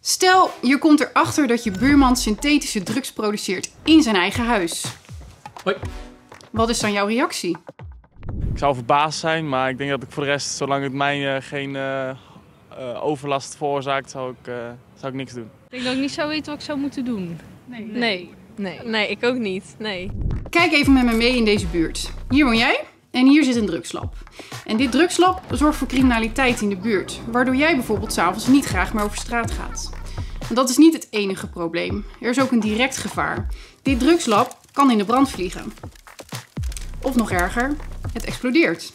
Stel, je komt erachter dat je buurman synthetische drugs produceert in zijn eigen huis. Hoi. Wat is dan jouw reactie? Ik zou verbaasd zijn, maar ik denk dat ik voor de rest, zolang het mij geen overlast veroorzaakt, zou ik niks doen. Ik denk dat ik niet zou weten wat ik zou moeten doen. Nee, ik ook niet. Nee. Kijk even met me mee in deze buurt. Hier woon jij en hier zit een drugslab. En dit drugslab zorgt voor criminaliteit in de buurt, waardoor jij bijvoorbeeld 's avonds niet graag meer over straat gaat. En dat is niet het enige probleem. Er is ook een direct gevaar. Dit drugslab kan in de brand vliegen. Of nog erger, het explodeert.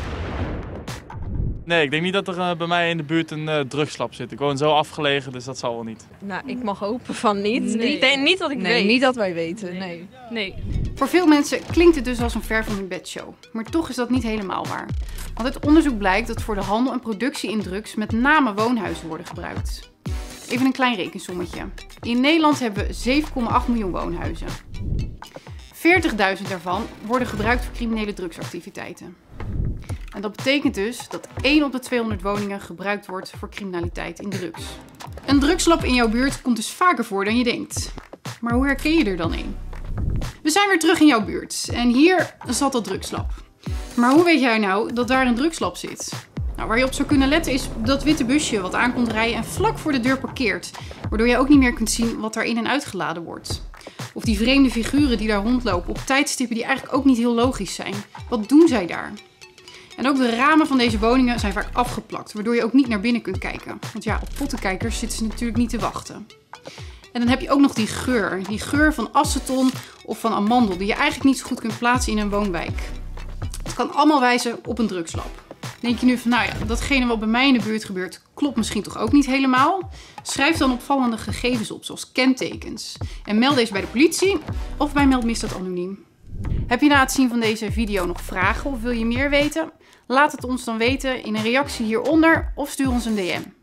Nee, ik denk niet dat er bij mij in de buurt een drugslab zit. Ik woon zo afgelegen, dus dat zal wel niet. Nou, ik mag hopen van niet. Nee. Niet dat ik weet. Niet dat wij weten, nee. Voor veel mensen klinkt het dus als een ver van hun bedshow. Maar toch is dat niet helemaal waar. Want uit onderzoek blijkt dat voor de handel en productie in drugs met name woonhuizen worden gebruikt. Even een klein rekensommetje. In Nederland hebben we 7,8 miljoen woonhuizen. 40.000 daarvan worden gebruikt voor criminele drugsactiviteiten. En dat betekent dus dat 1 op de 200 woningen gebruikt wordt voor criminaliteit in drugs. Een drugslab in jouw buurt komt dus vaker voor dan je denkt. Maar hoe herken je er dan een? We zijn weer terug in jouw buurt en hier zat dat drugslab. Maar hoe weet jij nou dat daar een drugslab zit? Nou, waar je op zou kunnen letten is dat witte busje wat aankomt rijden en vlak voor de deur parkeert. Waardoor je ook niet meer kunt zien wat daar in en uitgeladen wordt. Of die vreemde figuren die daar rondlopen op tijdstippen die eigenlijk ook niet heel logisch zijn. Wat doen zij daar? En ook de ramen van deze woningen zijn vaak afgeplakt, waardoor je ook niet naar binnen kunt kijken. Want ja, op pottenkijkers zitten ze natuurlijk niet te wachten. En dan heb je ook nog die geur van aceton of van amandel, die je eigenlijk niet zo goed kunt plaatsen in een woonwijk. Het kan allemaal wijzen op een drugslab. Denk je nu van, nou ja, datgene wat bij mij in de buurt gebeurt, klopt misschien toch ook niet helemaal? Schrijf dan opvallende gegevens op, zoals kentekens. En meld deze bij de politie of bij Meldmisdaad Anoniem. Heb je na het zien van deze video nog vragen of wil je meer weten? Laat het ons dan weten in een reactie hieronder of stuur ons een DM.